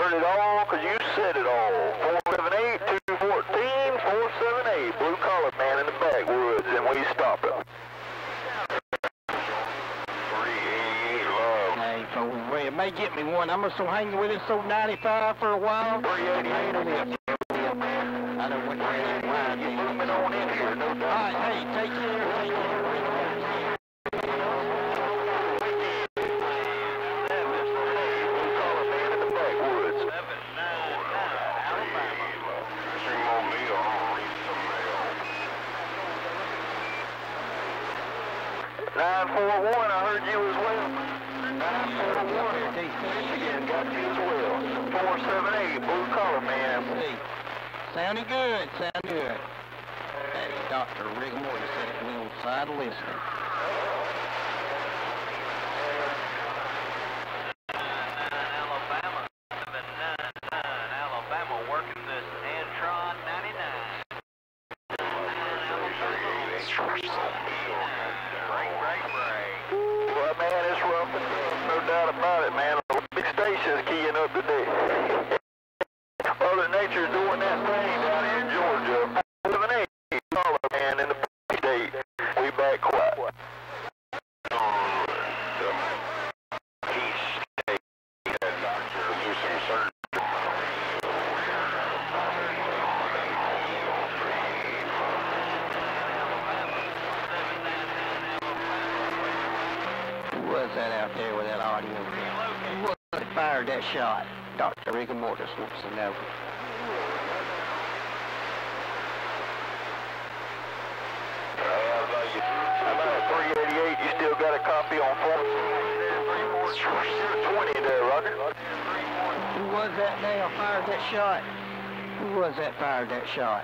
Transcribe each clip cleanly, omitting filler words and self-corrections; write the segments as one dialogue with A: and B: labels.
A: heard it all because you said it all. 478-214-478. Blue collar man in the backwoods, and we stop it. 388 love.
B: Hey, folks, well, it may get me one. I'm still hanging with this old 95 for a while.
A: 388.
B: I don't want to really wind me.
A: Moving on in here, no doubt.
B: All right, hey, take care. Take care.
A: Nine 4-1, I heard you as well. 941, again, got you as well. 478, blue collar man.
B: Sounding good, sounding good. That is Dr. Rigmore sitting on the old side listening.
A: Alabama, 799, Alabama working this Antron 99. Well, man, it's rough and tough, no doubt about it, man. The big station's keying up today. Mother Nature's doing that thing down here in Georgia. 478, dollar man in the state. We back quiet.
B: Who was that out there with that audio? Who was that fired that shot? Dr. Rigor Mortis wants to know.
A: How about 388? You still got a copy on phone? 20 there, Roger.
B: Who was that now fired that shot? Who was that fired that shot?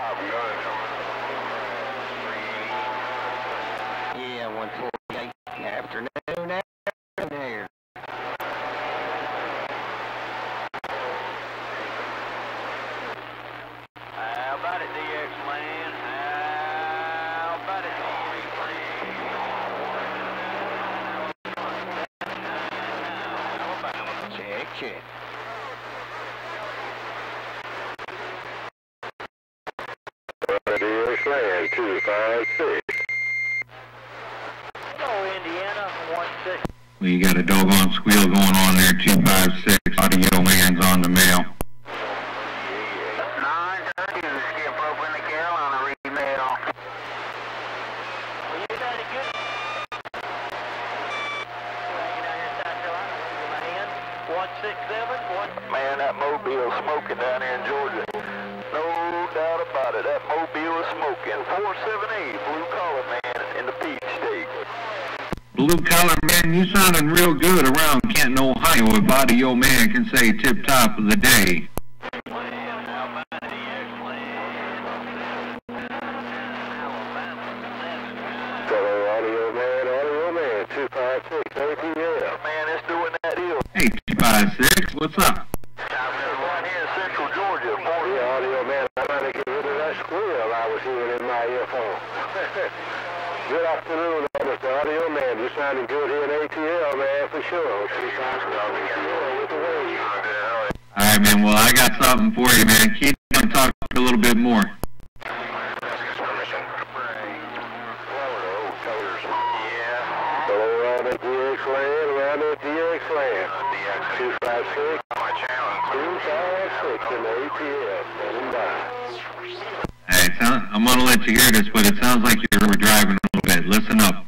B: Yeah, 148. Afternoon here.
A: How about it, DX man? How about it, DX?
B: Check, check.
A: DX man, 256. Hello, Indiana, 16.
C: Well, you got a doggone squeal going on there, 256. Audio man's on the mail.
A: 930, skip up in the Carolina remail. Well, you got it good. Hanging out here in South Carolina, man. 167, Man, that Mobile smoking down here in Georgia. No doubt about it. That Mobile is smoking. 478, blue collar man in the Peach State.
C: Blue collar man, you sounding real good around Canton, Ohio. If Audio man can say tip top of the day.
A: Audio man, 256, ATL. Man, it's doing that deal.
C: Hey, 256, what's up?
A: I'm right here in Central Georgia. Yeah, Audio man, I'm trying to get rid of that squeal I was hearing in my earphone. Good afternoon, Mr. Audio man. You're sounding good here in ATL, man, for sure.
C: All right, man. Well, I got something for you, man. Keep on talking a little bit more.
A: Around at DX land. 256. My channel. 256 in the ATL. Standing by.
C: Hey, I'm gonna let you hear this, but it sounds like you were driving a little bit. Listen up.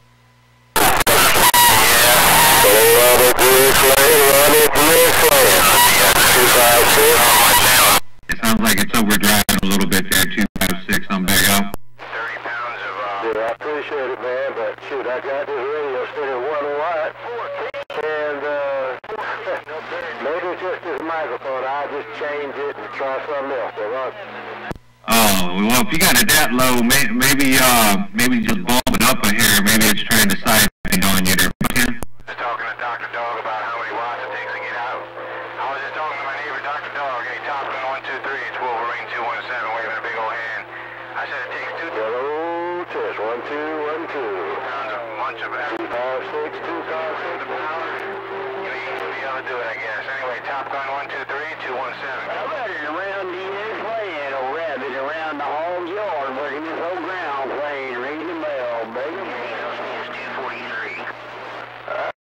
C: It sounds like it's overdriving a little bit there, 256 on Big O.
A: 30 pounds of, yeah, I appreciate it, man, but shoot, I got this radio sitting 1 watt, and, maybe just this microphone, I'll just change it and try something else,
C: Oh, well, if you got it that low, maybe just bulb it up a hair. Maybe it's trying to siphon on you there.
A: Just talking to Dr. Dog about how many watts it takes to get out. I was just talking to my neighbor, Dr. Dog. Hey, Top Gun 123, it's Wolverine 217, waving a big old hand. I said it takes 2. Hello, test 1 2 1 2. Sounds a bunch of it. 256, 256. You know, you should be able to do it, I guess. Anyway, Top Gun 1. 123-217.
B: I'm running around the playing, or rabbit around the hog yard, working this old ground plane, ringing the bell, baby.